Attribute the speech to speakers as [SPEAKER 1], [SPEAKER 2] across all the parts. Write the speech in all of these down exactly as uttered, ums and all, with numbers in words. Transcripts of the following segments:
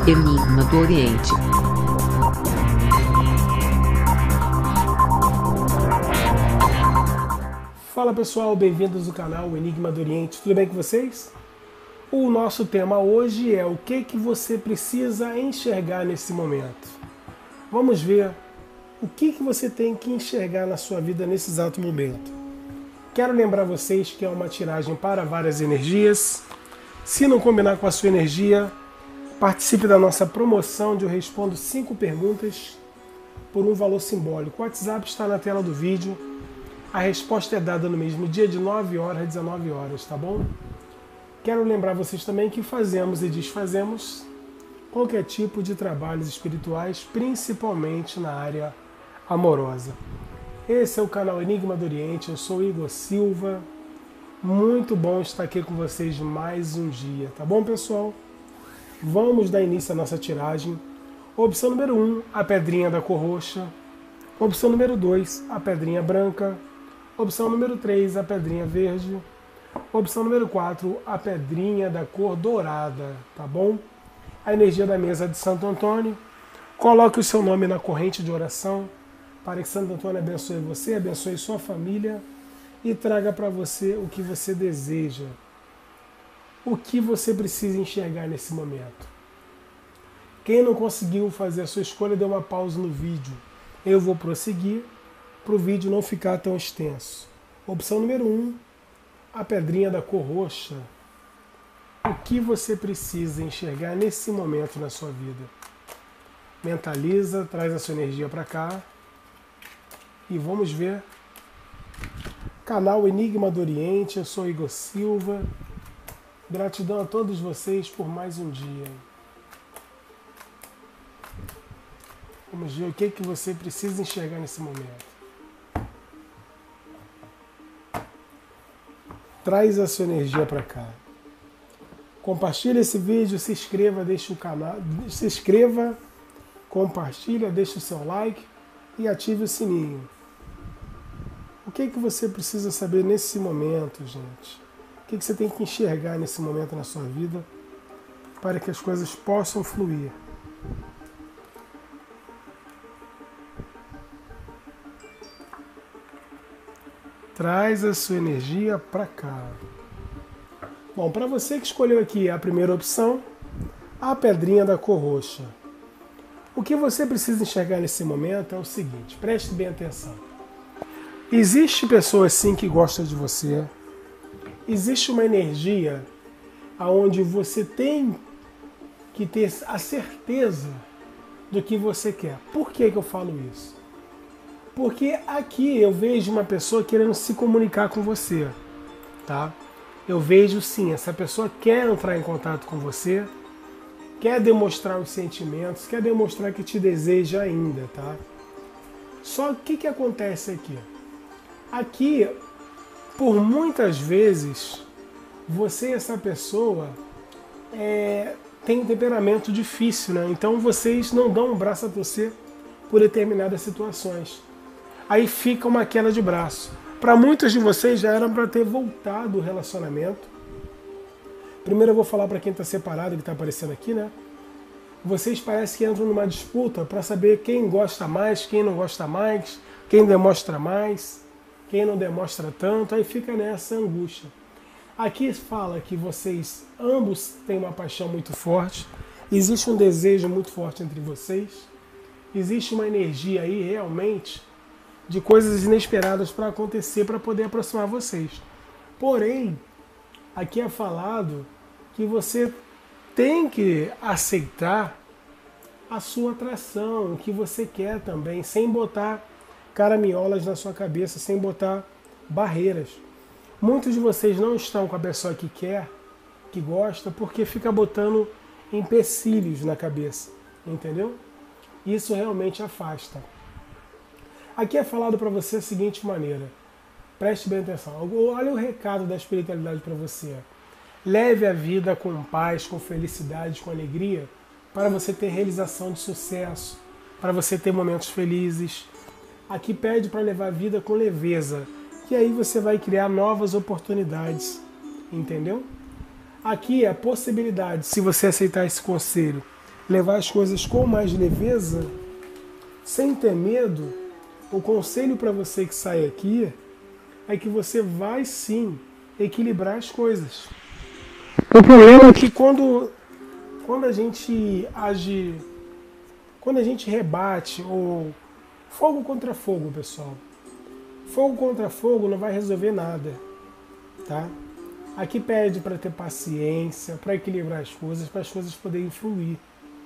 [SPEAKER 1] Enigma do Oriente.
[SPEAKER 2] Fala pessoal, bem-vindos ao canal Enigma do Oriente, tudo bem com vocês? O nosso tema hoje é o que, que você precisa enxergar nesse momento. Vamos ver o que, que você tem que enxergar na sua vida nesse exato momento. Quero lembrar vocês que é uma tiragem para várias energias. Se não combinar com a sua energia, participe da nossa promoção onde eu respondo cinco perguntas por um valor simbólico. O WhatsApp está na tela do vídeo. A resposta é dada no mesmo dia de nove horas às dezenove horas, tá bom? Quero lembrar vocês também que fazemos e desfazemos qualquer tipo de trabalhos espirituais, principalmente na área amorosa. Esse é o canal Enigma do Oriente, eu sou Igor Silva. Muito bom estar aqui com vocês mais um dia, tá bom, pessoal? Vamos dar início à nossa tiragem. Opção número um, a pedrinha da cor roxa. Opção número dois, a pedrinha branca. Opção número três, a pedrinha verde. Opção número quatro, a pedrinha da cor dourada, tá bom? A energia da mesa de Santo Antônio. Coloque o seu nome na corrente de oração para que Santo Antônio abençoe você, abençoe sua família e traga para você o que você deseja. O que você precisa enxergar nesse momento. Quem não conseguiu fazer a sua escolha, dê uma pausa no vídeo. Eu vou prosseguir para o vídeo não ficar tão extenso. Opção número um, a pedrinha da cor roxa. O que você precisa enxergar nesse momento na sua vida? Mentaliza, traz a sua energia para cá e vamos ver. Canal Enigma do Oriente, eu sou Igor Silva. Gratidão a todos vocês por mais um dia. Vamos ver o que, que você precisa enxergar nesse momento. Traz a sua energia para cá. Compartilha esse vídeo, se inscreva, deixa o canal, se inscreva, compartilha, deixa o seu like e ative o sininho. O que, que você precisa saber nesse momento, gente? O que, que você tem que enxergar nesse momento na sua vida para que as coisas possam fluir? Traz a sua energia para cá. Bom, para você que escolheu aqui a primeira opção, a pedrinha da cor roxa. O que você precisa enxergar nesse momento é o seguinte, preste bem atenção. Existe pessoas sim que gostam de você. Existe uma energia onde você tem que ter a certeza do que você quer. Por que que eu falo isso? Porque aqui eu vejo uma pessoa querendo se comunicar com você, tá? Eu vejo sim, essa pessoa quer entrar em contato com você, quer demonstrar os sentimentos, quer demonstrar que te deseja ainda, tá? Só que o que que acontece aqui? Aqui, por muitas vezes, você e essa pessoa é, tem um temperamento difícil, né? Então vocês não dão um braço a torcer por determinadas situações. Aí fica uma queda de braço. Para muitos de vocês já era para ter voltado o relacionamento. Primeiro eu vou falar para quem está separado, que está aparecendo aqui, né? Vocês parecem que entram numa disputa para saber quem gosta mais, quem não gosta mais, quem demonstra mais, quem não demonstra tanto, aí fica nessa angústia. Aqui fala que vocês ambos têm uma paixão muito forte, existe um desejo muito forte entre vocês, existe uma energia aí realmente de coisas inesperadas para acontecer, para poder aproximar vocês. Porém, aqui é falado que você tem que aceitar a sua atração, o que você quer também, sem botar caraminholas na sua cabeça, sem botar barreiras. Muitos de vocês não estão com a pessoa que quer, que gosta, porque fica botando empecilhos na cabeça, entendeu? Isso realmente afasta. Aqui é falado para você da seguinte maneira, preste bem atenção, olha o recado da espiritualidade para você. Leve a vida com paz, com felicidade, com alegria, para você ter realização de sucesso, para você ter momentos felizes. Aqui pede para levar a vida com leveza, que aí você vai criar novas oportunidades, entendeu? Aqui é a possibilidade, se você aceitar esse conselho, levar as coisas com mais leveza, sem ter medo, o conselho para você que sai aqui é que você vai sim equilibrar as coisas. O problema é que quando, quando a gente age, quando a gente rebate, ou fogo contra fogo, pessoal, fogo contra fogo não vai resolver nada, tá? Aqui pede para ter paciência, para equilibrar as coisas, para as coisas poderem fluir.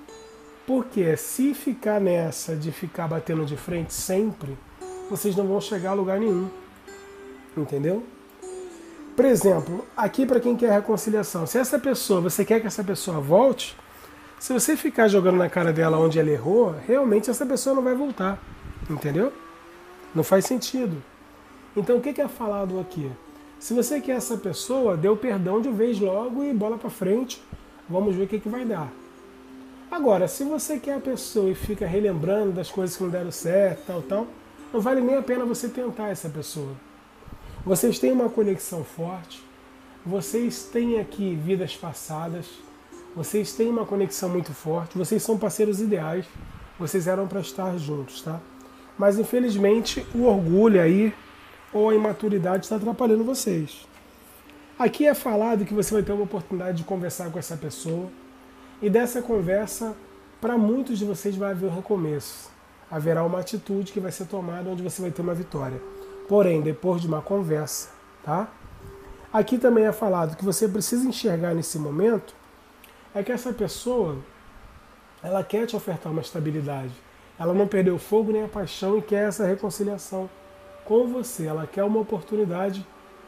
[SPEAKER 2] Porque se ficar nessa de ficar batendo de frente sempre, vocês não vão chegar a lugar nenhum. Entendeu? Por exemplo, aqui para quem quer reconciliação, se essa pessoa, você quer que essa pessoa volte, se você ficar jogando na cara dela onde ela errou, realmente essa pessoa não vai voltar. Entendeu? Não faz sentido. Então o que é falado aqui? Se você quer essa pessoa, dê o perdão de vez logo e bola para frente. Vamos ver o que, que vai dar. Agora, se você quer a pessoa e fica relembrando das coisas que não deram certo, tal, tal, não vale nem a pena você tentar essa pessoa. Vocês têm uma conexão forte, vocês têm aqui vidas passadas, vocês têm uma conexão muito forte, vocês são parceiros ideais, vocês eram para estar juntos, tá? Mas infelizmente o orgulho aí, ou a imaturidade está atrapalhando vocês. Aqui é falado que você vai ter uma oportunidade de conversar com essa pessoa, e dessa conversa, para muitos de vocês vai haver um recomeço. Haverá uma atitude que vai ser tomada onde você vai ter uma vitória. Porém, depois de uma conversa, tá? Aqui também é falado que você precisa enxergar nesse momento é que essa pessoa, ela quer te ofertar uma estabilidade. Ela não perdeu o fogo nem a paixão e quer essa reconciliação com você. Ela quer uma oportunidade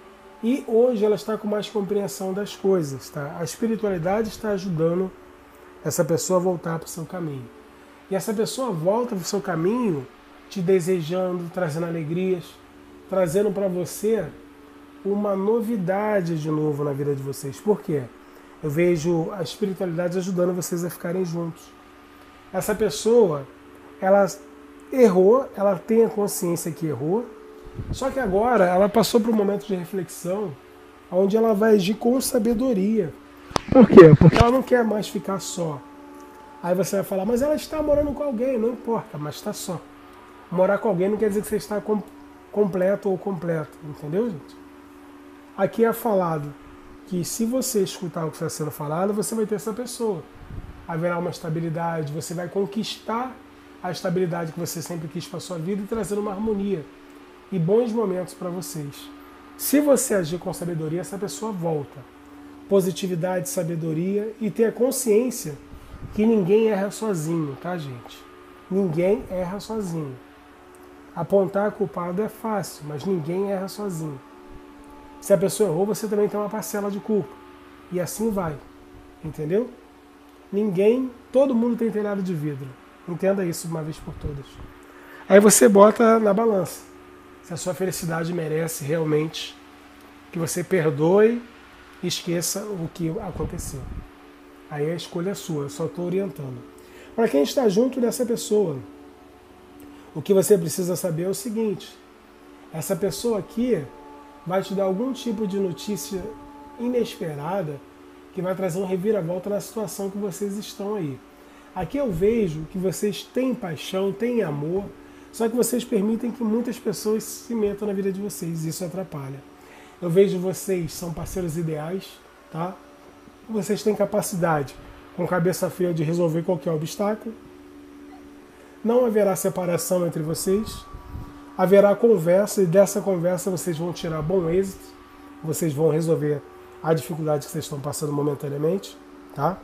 [SPEAKER 2] e hoje ela está com mais compreensão das coisas, tá? A espiritualidade está ajudando essa pessoa a voltar para o seu caminho. E essa pessoa volta para o seu caminho te desejando, trazendo alegrias, trazendo para você uma novidade de novo na vida de vocês. Por quê? Eu vejo a espiritualidade ajudando vocês a ficarem juntos. Essa pessoa, ela errou, ela tem a consciência que errou, só que agora ela passou por um momento de reflexão onde ela vai agir com sabedoria. Por quê? Porque ela não quer mais ficar só. Aí você vai falar, mas ela está morando com alguém, não importa, mas está só. Morar com alguém não quer dizer que você está com, completo ou completo, entendeu, gente? Aqui é falado que se você escutar o que está sendo falado, você vai ter essa pessoa. Haverá uma estabilidade, você vai conquistar a estabilidade que você sempre quis para a sua vida e trazendo uma harmonia e bons momentos para vocês. Se você agir com sabedoria, essa pessoa volta. Positividade, sabedoria e ter a consciência que ninguém erra sozinho, tá, gente? Ninguém erra sozinho. Apontar culpado é fácil, mas ninguém erra sozinho. Se a pessoa errou, você também tem uma parcela de culpa. E assim vai. Entendeu? Ninguém, todo mundo tem telhado de vidro. Entenda isso de uma vez por todas. Aí você bota na balança. Se a sua felicidade merece realmente que você perdoe e esqueça o que aconteceu. Aí a escolha é sua, eu só estou orientando. Para quem está junto dessa pessoa, o que você precisa saber é o seguinte: essa pessoa aqui vai te dar algum tipo de notícia inesperada que vai trazer um reviravolta na situação que vocês estão aí. Aqui eu vejo que vocês têm paixão, têm amor, só que vocês permitem que muitas pessoas se metam na vida de vocês, e isso atrapalha. Eu vejo vocês são parceiros ideais, tá? Vocês têm capacidade, com cabeça fria, de resolver qualquer obstáculo. Não haverá separação entre vocês. Haverá conversa e dessa conversa vocês vão tirar bom êxito. Vocês vão resolver a dificuldade que vocês estão passando momentaneamente, tá?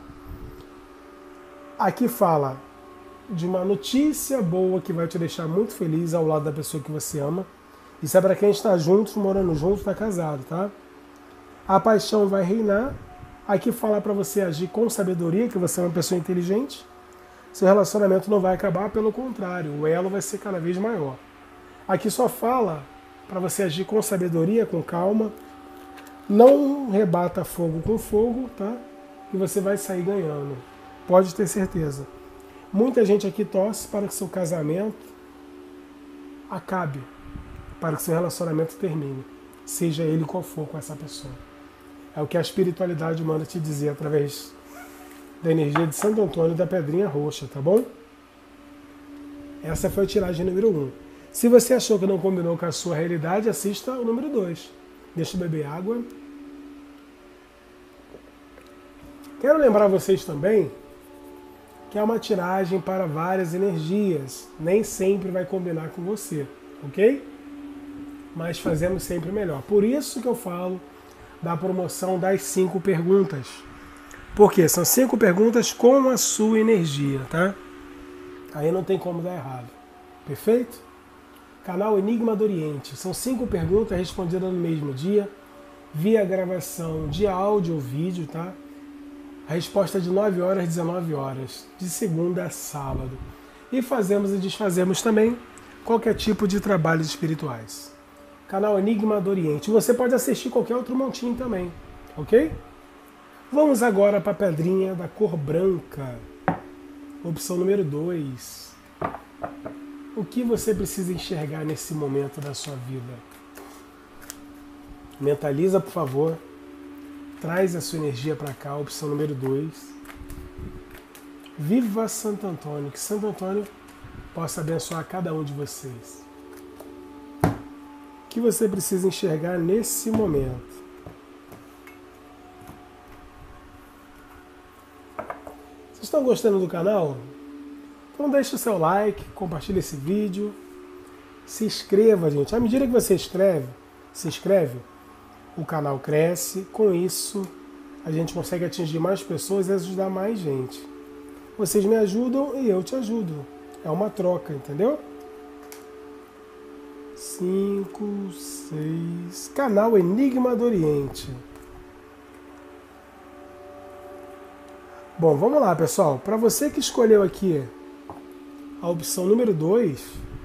[SPEAKER 2] Aqui fala de uma notícia boa que vai te deixar muito feliz ao lado da pessoa que você ama. Isso é para quem está juntos, morando junto, está casado, tá? A paixão vai reinar. Aqui fala para você agir com sabedoria, que você é uma pessoa inteligente. Seu relacionamento não vai acabar, pelo contrário, o elo vai ser cada vez maior. Aqui só fala para você agir com sabedoria, com calma. Não rebata fogo com fogo, tá? E você vai sair ganhando. Pode ter certeza. Muita gente aqui torce para que seu casamento acabe, para que seu relacionamento termine, seja ele qual for com essa pessoa. É o que a espiritualidade manda te dizer através da energia de Santo Antônio da Pedrinha Roxa, tá bom? Essa foi a tiragem número um. Se você achou que não combinou com a sua realidade, assista o número dois. Deixa eu beber água. Quero lembrar vocês também que é uma tiragem para várias energias. Nem sempre vai combinar com você, ok? Mas fazemos sempre melhor. Por isso que eu falo da promoção das cinco perguntas. Porque são cinco perguntas com a sua energia, tá? Aí não tem como dar errado. Perfeito? Canal Enigma do Oriente. São cinco perguntas respondidas no mesmo dia, via gravação de áudio ou vídeo, tá? A resposta é de nove horas às dezenove horas, de segunda a sábado. E fazemos e desfazemos também qualquer tipo de trabalhos espirituais. Canal Enigma do Oriente. Você pode assistir qualquer outro montinho também, ok? Vamos agora para a pedrinha da cor branca. Opção número dois. O que você precisa enxergar nesse momento da sua vida? Mentaliza, por favor. Traz a sua energia para cá, opção número dois. Viva Santo Antônio, que Santo Antônio possa abençoar cada um de vocês. O que você precisa enxergar nesse momento? Vocês estão gostando do canal? Então deixa o seu like, compartilha esse vídeo, se inscreva, gente. À medida que você escreve, se inscreve, o canal cresce, com isso a gente consegue atingir mais pessoas e ajudar mais gente. Vocês me ajudam e eu te ajudo. É uma troca, entendeu? Cinco, seis... Canal Enigma do Oriente. Bom, vamos lá, pessoal. Para você que escolheu aqui a opção número dois,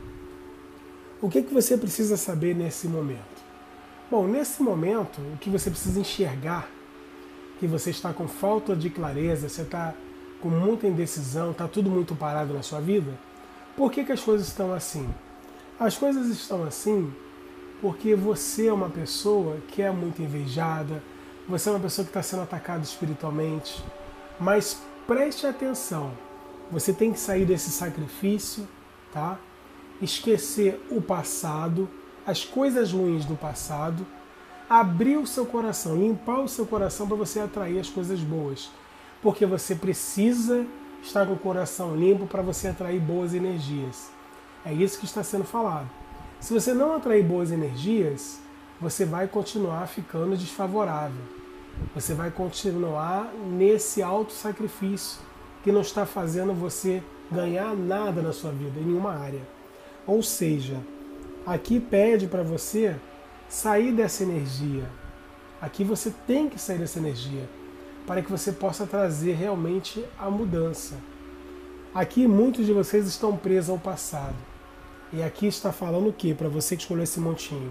[SPEAKER 2] o que, que você precisa saber nesse momento? Bom, nesse momento, o que você precisa enxergar, que você está com falta de clareza, você está com muita indecisão, está tudo muito parado na sua vida, por que, que as coisas estão assim? As coisas estão assim porque você é uma pessoa que é muito invejada, você é uma pessoa que está sendo atacada espiritualmente, mas preste atenção, você tem que sair desse sacrifício, tá? Esquecer o passado, as coisas ruins do passado, abrir o seu coração, limpar o seu coração para você atrair as coisas boas. Porque você precisa estar com o coração limpo para você atrair boas energias. É isso que está sendo falado. Se você não atrair boas energias, você vai continuar ficando desfavorável. Você vai continuar nesse auto-sacrifício que não está fazendo você ganhar nada na sua vida, em nenhuma área. Ou seja, aqui pede para você sair dessa energia. Aqui você tem que sair dessa energia para que você possa trazer realmente a mudança. Aqui muitos de vocês estão presos ao passado. E aqui está falando o que para você que escolheu esse montinho?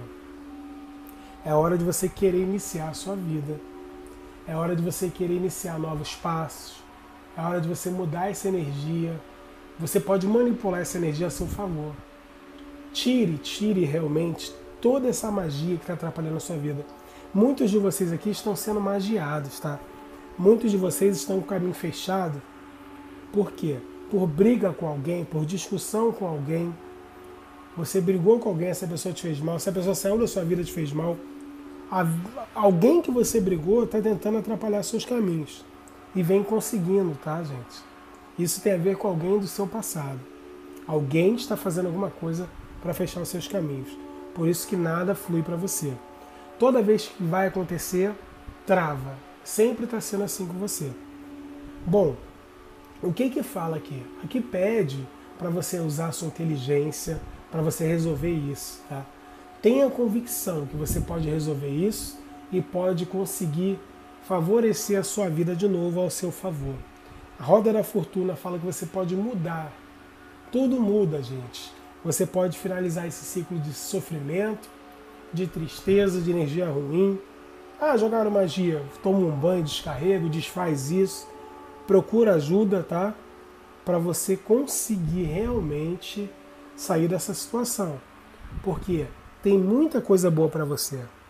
[SPEAKER 2] É hora de você querer iniciar a sua vida. É hora de você querer iniciar novos passos. É hora de você mudar essa energia. Você pode manipular essa energia a seu favor. Tire, tire realmente toda essa magia que está atrapalhando a sua vida. Muitos de vocês aqui estão sendo magiados, tá? Muitos de vocês estão com o caminho fechado. Por quê? Por briga com alguém, por discussão com alguém. Você brigou com alguém, essa pessoa te fez mal, essa pessoa saiu da sua vida e te fez mal. Alguém que você brigou está tentando atrapalhar seus caminhos. E vem conseguindo, tá, gente? Isso tem a ver com alguém do seu passado. Alguém está fazendo alguma coisa para fechar os seus caminhos. Por isso que nada flui para você. Toda vez que vai acontecer, trava. Sempre está sendo assim com você. Bom, o que que fala aqui? Aqui pede para você usar a sua inteligência, para você resolver isso, tá? Tenha convicção que você pode resolver isso e pode conseguir favorecer a sua vida de novo ao seu favor. A roda da fortuna fala que você pode mudar. Tudo muda, gente. Você pode finalizar esse ciclo de sofrimento, de tristeza, de energia ruim. Ah, jogaram magia, toma um banho, descarrego, desfaz isso. Procura ajuda, tá? Para você conseguir realmente sair dessa situação. Porque tem muita coisa boa para você.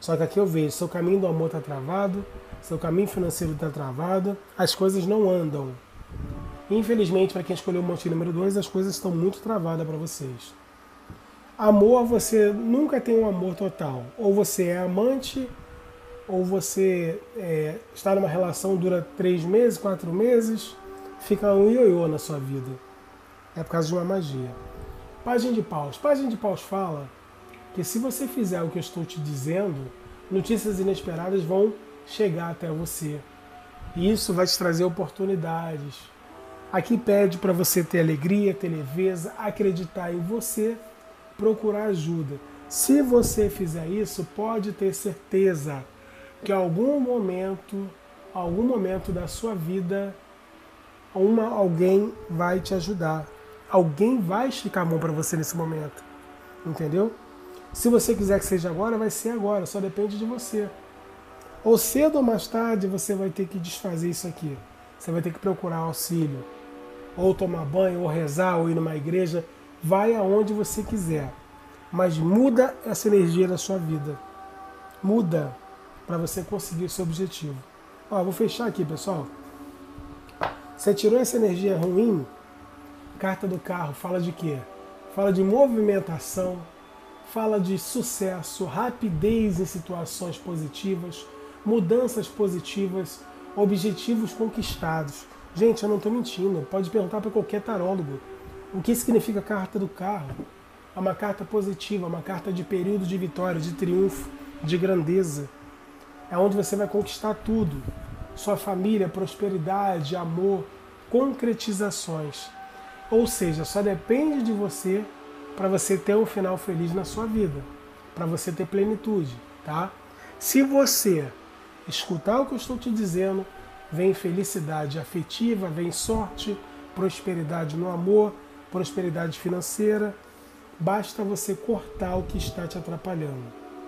[SPEAKER 2] Só que aqui eu vejo, seu caminho do amor está travado, seu caminho financeiro está travado, as coisas não andam. Infelizmente, para quem escolheu o montinho número dois, as coisas estão muito travadas para vocês. Amor, você nunca tem um amor total. Ou você é amante, ou você é, está numa relação, dura três meses, quatro meses, fica um ioiô na sua vida. É por causa de uma magia. Página de Paus. Página de Paus fala que se você fizer o que eu estou te dizendo, notícias inesperadas vão chegar até você. E isso vai te trazer oportunidades. Aqui pede para você ter alegria, ter leveza, acreditar em você, procurar ajuda. Se você fizer isso, pode ter certeza que em algum momento, algum momento da sua vida, uma, alguém vai te ajudar. Alguém vai esticar a mão para você nesse momento. Entendeu? Se você quiser que seja agora, vai ser agora. Só depende de você. Ou cedo ou mais tarde, você vai ter que desfazer isso aqui. Você vai ter que procurar auxílio. Ou tomar banho, ou rezar, ou ir numa igreja. Vai aonde você quiser. Mas muda essa energia da sua vida. Muda para você conseguir o seu objetivo. Ó, vou fechar aqui, pessoal. Você tirou essa energia ruim? Carta do carro fala de quê? Fala de movimentação, fala de sucesso, rapidez em situações positivas, mudanças positivas, objetivos conquistados. Gente, eu não estou mentindo. Pode perguntar para qualquer tarólogo. O que significa a carta do carro? É uma carta positiva, uma carta de período de vitória, de triunfo, de grandeza. É onde você vai conquistar tudo. Sua família, prosperidade, amor, concretizações. Ou seja, só depende de você para você ter um final feliz na sua vida. Para você ter plenitude, tá? Se você escutar o que eu estou te dizendo, vem felicidade afetiva, vem sorte, prosperidade no amor, prosperidade financeira. Basta você cortar o que está te atrapalhando.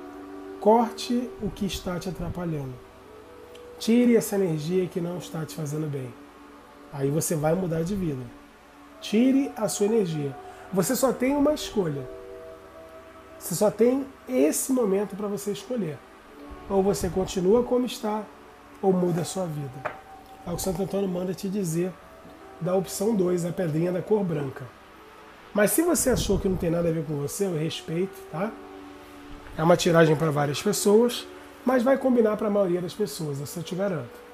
[SPEAKER 2] Corte o que está te atrapalhando. Tire essa energia que não está te fazendo bem. Aí você vai mudar de vida. Tire a sua energia. Você só tem uma escolha. Você só tem esse momento para você escolher. Ou você continua como está, ou muda a sua vida. É o que Santo Antônio manda te dizer da opção dois, a pedrinha da cor branca. Mas se você achou que não tem nada a ver com você, eu respeito, tá? É uma tiragem para várias pessoas, mas vai combinar para a maioria das pessoas, isso eu te garanto.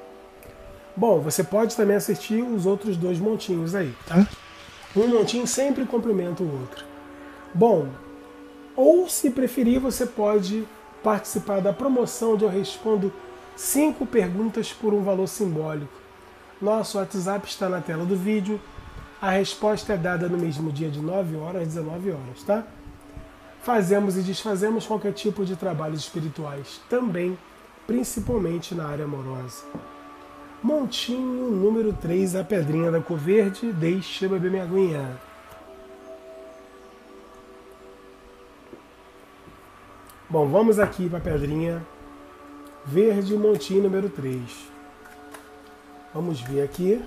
[SPEAKER 2] Bom, você pode também assistir os outros dois montinhos aí, tá? Um montinho sempre complementa o outro. Bom, ou se preferir, você pode participar da promoção onde eu respondo cinco perguntas por um valor simbólico. Nosso WhatsApp está na tela do vídeo. A resposta é dada no mesmo dia de nove horas às dezenove horas, tá? Fazemos e desfazemos qualquer tipo de trabalhos espirituais, também, principalmente na área amorosa. Montinho número três, a pedrinha da cor verde, deixa eu beber minha aguinha. Bom, vamos aqui para a pedrinha verde, montinho número três. Vamos ver aqui.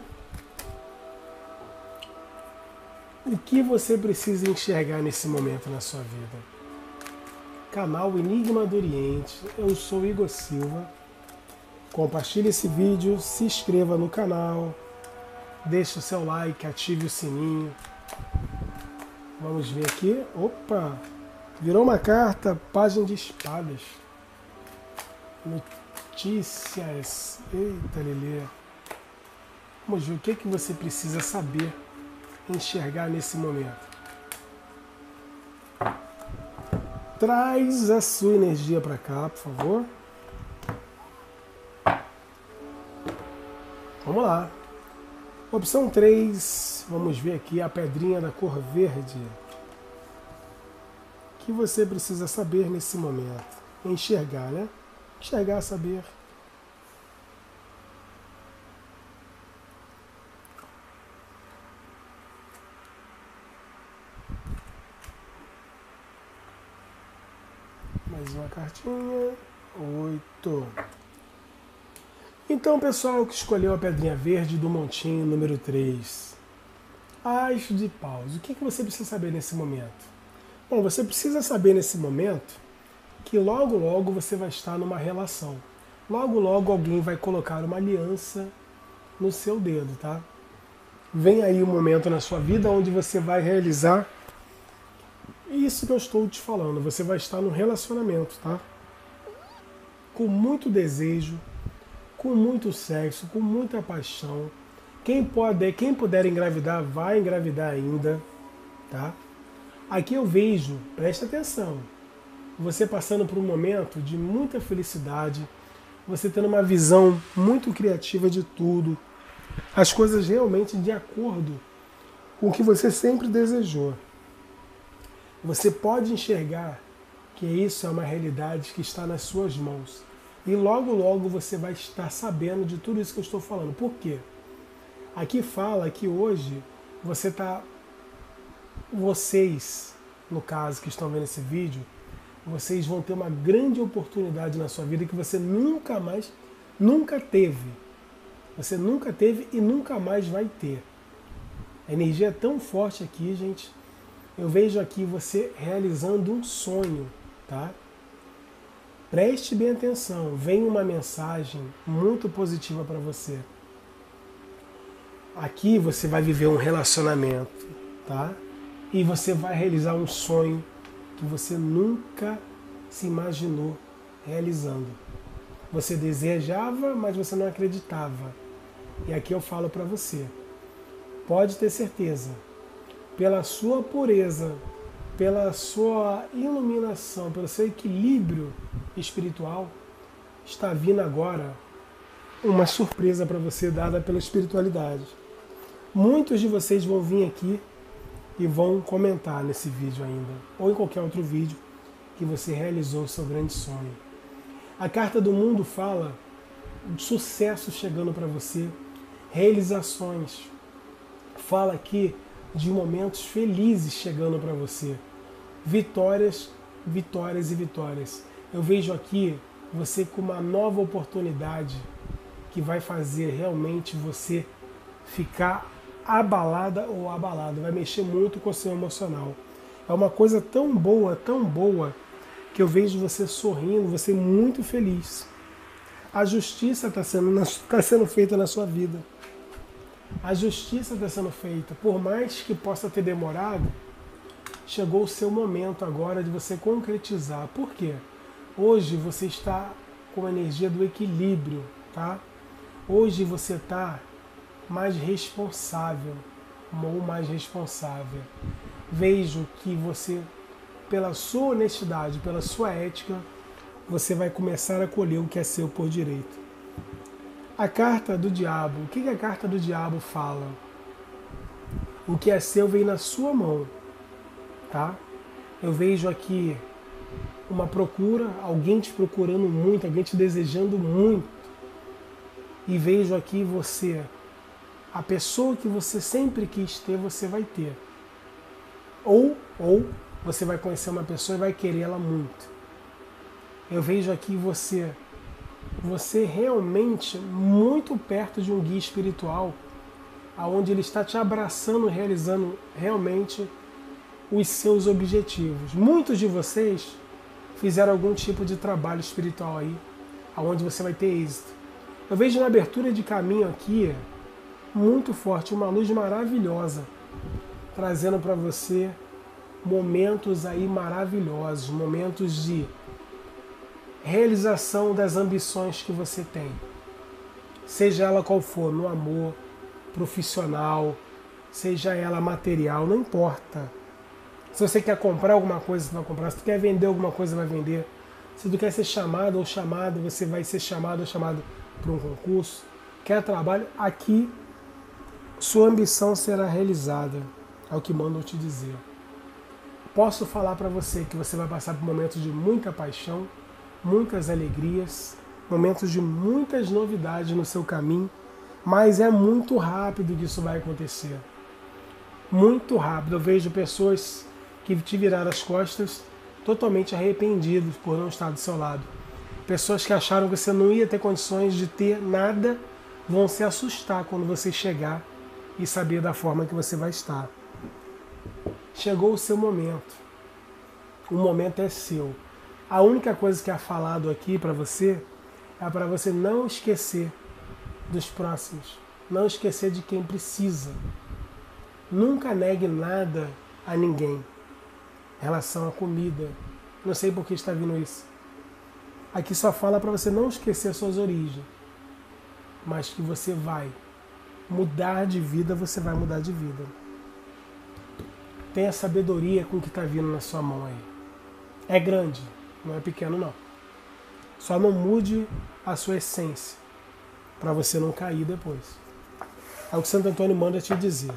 [SPEAKER 2] O que você precisa enxergar nesse momento na sua vida? Canal Enigma do Oriente, eu sou Igor Silva. Compartilhe esse vídeo, se inscreva no canal, deixe o seu like, ative o sininho. Vamos ver aqui. Opa! Virou uma carta, página de espadas. Notícias. Eita, Lelê. Vamos ver o que, que você precisa saber, enxergar nesse momento. Traz a sua energia para cá, por favor. Vamos lá. Opção três, vamos ver aqui a pedrinha da cor verde. O que você precisa saber nesse momento? Enxergar, né? Enxergar, saber. Mais uma cartinha. Oito. Então, pessoal que escolheu a pedrinha verde do montinho número três. As de paus. O que, que você precisa saber nesse momento? Bom, você precisa saber nesse momento que logo logo você vai estar numa relação. Logo logo alguém vai colocar uma aliança no seu dedo, tá? Vem aí um momento na sua vida onde você vai realizar isso que eu estou te falando. Você vai estar num relacionamento, tá? Com muito desejo, com muito sexo, com muita paixão. Quem pode, quem puder engravidar, vai engravidar ainda, tá? Aqui eu vejo, presta atenção, você passando por um momento de muita felicidade, você tendo uma visão muito criativa de tudo, as coisas realmente de acordo com o que você sempre desejou. Você pode enxergar que isso é uma realidade que está nas suas mãos. E logo, logo você vai estar sabendo de tudo isso que eu estou falando. Por quê? Aqui fala que hoje você está... Vocês, no caso, que estão vendo esse vídeo, vocês vão ter uma grande oportunidade na sua vida que você nunca mais, nunca teve. Você nunca teve e nunca mais vai ter. A energia é tão forte aqui, gente. Eu vejo aqui você realizando um sonho, tá? Preste bem atenção. Vem uma mensagem muito positiva para você. Aqui você vai viver um relacionamento, tá? E você vai realizar um sonho que você nunca se imaginou realizando. Você desejava, mas você não acreditava. E aqui eu falo para você, pode ter certeza, pela sua pureza, pela sua iluminação, pelo seu equilíbrio espiritual, está vindo agora uma surpresa para você dada pela espiritualidade. Muitos de vocês vão vir aqui e vão comentar nesse vídeo ainda, ou em qualquer outro vídeo que você realizou o seu grande sonho. A carta do mundo fala de sucesso chegando para você, realizações. Fala aqui de momentos felizes chegando para você. Vitórias, vitórias e vitórias. Eu vejo aqui você com uma nova oportunidade que vai fazer realmente você ficar abalada ou abalado. Vai mexer muito com o seu emocional. É uma coisa tão boa, tão boa, que eu vejo você sorrindo, você muito feliz. A justiça está sendo, tá sendo feita na sua vida. A justiça está sendo feita. Por mais que possa ter demorado, chegou o seu momento agora de você concretizar. Por quê? Hoje você está com a energia do equilíbrio, tá? Hoje você está mais responsável, ou mais responsável. Vejo que você, pela sua honestidade, pela sua ética, você vai começar a colher o que é seu por direito. A carta do diabo, o que a carta do diabo fala? O que é seu vem na sua mão, tá? Eu vejo aqui uma procura, alguém te procurando muito, alguém te desejando muito. E vejo aqui você, a pessoa que você sempre quis ter, você vai ter. Ou, ou você vai conhecer uma pessoa e vai querer ela muito. Eu vejo aqui você, você realmente muito perto de um guia espiritual, aonde ele está te abraçando, realizando realmente os seus objetivos. Muitos de vocês fizeram algum tipo de trabalho espiritual aí, aonde você vai ter êxito. Eu vejo uma abertura de caminho aqui muito forte, uma luz maravilhosa, trazendo para você momentos aí maravilhosos, momentos de realização das ambições que você tem. Seja ela qual for, no amor, profissional, seja ela material, não importa. Se você quer comprar alguma coisa, você vai comprar. Se você quer vender alguma coisa, você vai vender. Se você quer ser chamado ou chamado, você vai ser chamado ou chamado para um concurso. Quer trabalho? Aqui, sua ambição será realizada. É o que mando eu te dizer. Posso falar para você que você vai passar por momentos de muita paixão, muitas alegrias, momentos de muitas novidades no seu caminho, mas é muito rápido que isso vai acontecer. Muito rápido. Eu vejo pessoas que te viraram as costas totalmente arrependidos por não estar do seu lado. Pessoas que acharam que você não ia ter condições de ter nada, vão se assustar quando você chegar e saber da forma que você vai estar. Chegou o seu momento. O momento é seu. A única coisa que é falado aqui para você é para você não esquecer dos próximos, não esquecer de quem precisa. Nunca negue nada a ninguém em relação à comida. Não sei por que está vindo isso. Aqui só fala para você não esquecer suas origens, mas que você vai mudar de vida, você vai mudar de vida. Tenha sabedoria com o que está vindo na sua mão aí. É grande, não é pequeno não. Só não mude a sua essência, para você não cair depois. É o que Santo Antônio manda te dizer.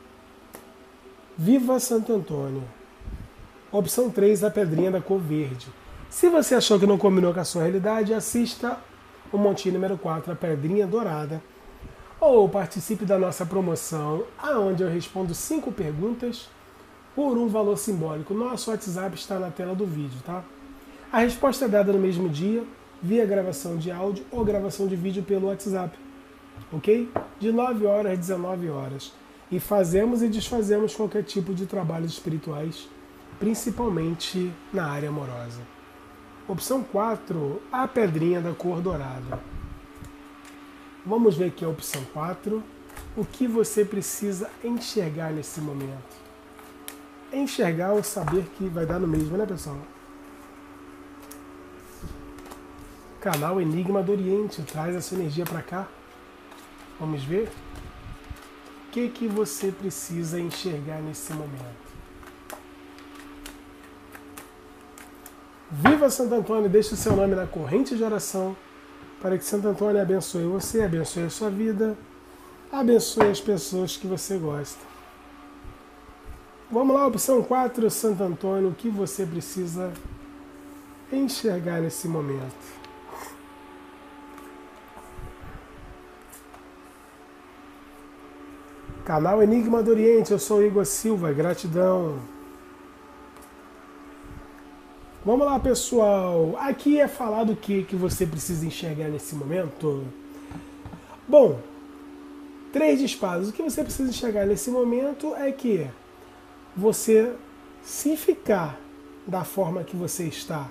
[SPEAKER 2] Viva Santo Antônio. Opção três, a pedrinha da cor verde. Se você achou que não combinou com a sua realidade, assista o montinho número quatro, a pedrinha dourada. Ou participe da nossa promoção, onde eu respondo cinco perguntas por um valor simbólico. Nosso WhatsApp está na tela do vídeo, tá? A resposta é dada no mesmo dia, via gravação de áudio ou gravação de vídeo pelo WhatsApp, ok? De nove horas às dezenove horas. E fazemos e desfazemos qualquer tipo de trabalhos espirituais, principalmente na área amorosa. Opção quatro, a pedrinha da cor dourada. Vamos ver aqui a opção quatro. O que você precisa enxergar nesse momento? Enxergar ou saber que vai dar no mesmo, né, pessoal? Canal Enigma do Oriente, traz essa energia para cá. Vamos ver? O que, que você precisa enxergar nesse momento? Viva Santo Antônio, deixe o seu nome na corrente de oração, para que Santo Antônio abençoe você, abençoe a sua vida, abençoe as pessoas que você gosta. Vamos lá, opção quatro, Santo Antônio, o que você precisa enxergar nesse momento? Canal Enigma do Oriente, eu sou o Igor Silva, gratidão. Vamos lá, pessoal. Aqui é falado o que, que você precisa enxergar nesse momento. Bom, três de espadas. O que você precisa enxergar nesse momento é que você, se ficar da forma que você está,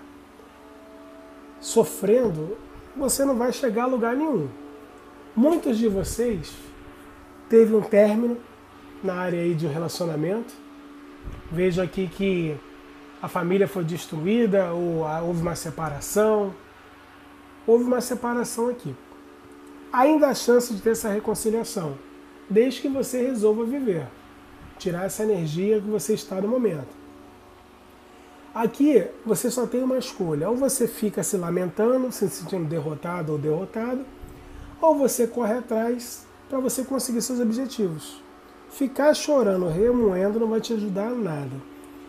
[SPEAKER 2] sofrendo, você não vai chegar a lugar nenhum. Muitos de vocês teve um término na área aí de um relacionamento. Vejo aqui que a família foi destruída, ou houve uma separação. Houve uma separação aqui. Ainda há chance de ter essa reconciliação, desde que você resolva viver. Tirar essa energia que você está no momento. Aqui você só tem uma escolha. Ou você fica se lamentando, se sentindo derrotado ou derrotado, ou você corre atrás para você conseguir seus objetivos. Ficar chorando, remoendo, não vai te ajudar em nada.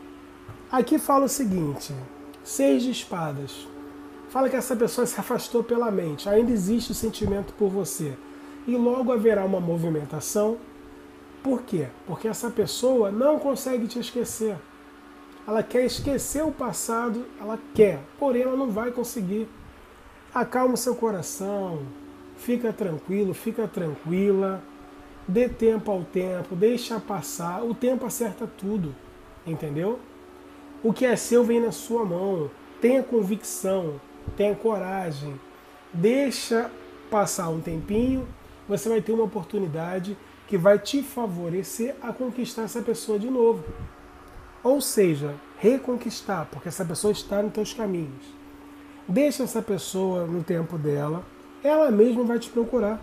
[SPEAKER 2] Aqui fala o seguinte, seis de espadas. Fala que essa pessoa se afastou pela mente, ainda existe o sentimento por você. E logo haverá uma movimentação. Por quê? Porque essa pessoa não consegue te esquecer. Ela quer esquecer o passado, ela quer, porém ela não vai conseguir. Acalma o seu coração, fica tranquilo, fica tranquila, dê tempo ao tempo, deixa passar, o tempo acerta tudo, entendeu? O que é seu vem na sua mão, tenha convicção, tenha coragem, deixa passar um tempinho, você vai ter uma oportunidade que vai te favorecer a conquistar essa pessoa de novo. Ou seja, reconquistar, porque essa pessoa está nos teus caminhos. Deixa essa pessoa no tempo dela, ela mesma vai te procurar.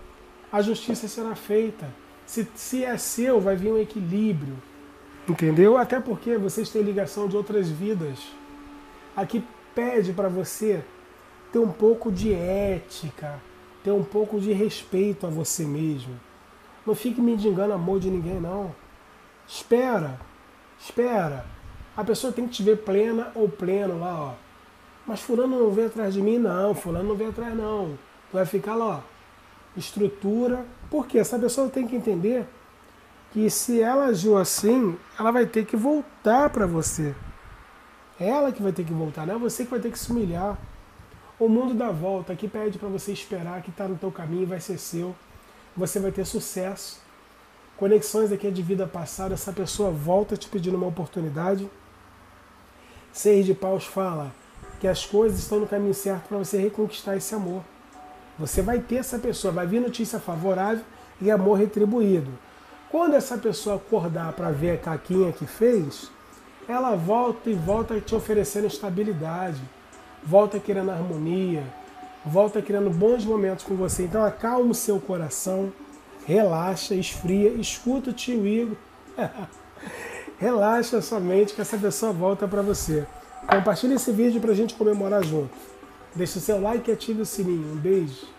[SPEAKER 2] A justiça será feita. Se, se é seu, vai vir um equilíbrio. Entendeu? Até porque vocês têm ligação de outras vidas. Aqui pede para você ter um pouco de ética, ter um pouco de respeito a você mesmo. Não fique mendigando amor de ninguém, não. Espera, espera. A pessoa tem que te ver plena ou pleno lá, ó. Mas fulano não veio atrás de mim, não. Fulano não veio atrás, não. Tu vai ficar lá, ó. Estrutura. Por quê? Essa pessoa tem que entender que se ela agiu assim, ela vai ter que voltar para você. Ela que vai ter que voltar, não é você que vai ter que se humilhar. O mundo dá volta. Aqui pede para você esperar, que está no teu caminho, vai ser seu. Você vai ter sucesso. Conexões aqui de vida passada, essa pessoa volta te pedindo uma oportunidade. Seis de paus fala, que as coisas estão no caminho certo para você reconquistar esse amor. Você vai ter essa pessoa, vai vir notícia favorável e amor retribuído. Quando essa pessoa acordar para ver a caquinha que fez, ela volta e volta te oferecendo estabilidade, volta querendo harmonia, volta querendo bons momentos com você. Então acalma o seu coração, relaxa, esfria, escuta o tio Igor. Relaxa sua mente que essa pessoa volta para você. Compartilhe esse vídeo para a gente comemorar junto. Deixe o seu like e ative o sininho. Um beijo.